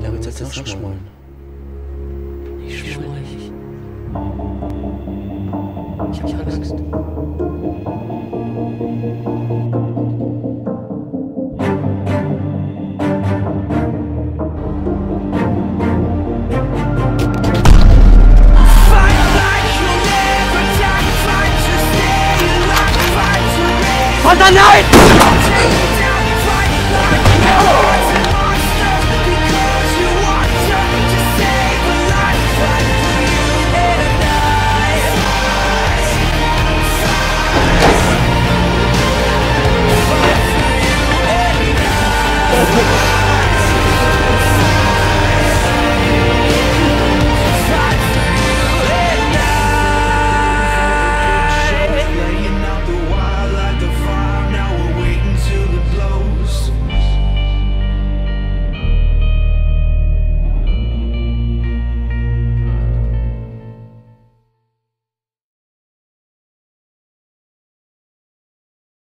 Da wird jetzt noch schmollen. Ich schwöre ich. Ich hab Angst. Von der Night!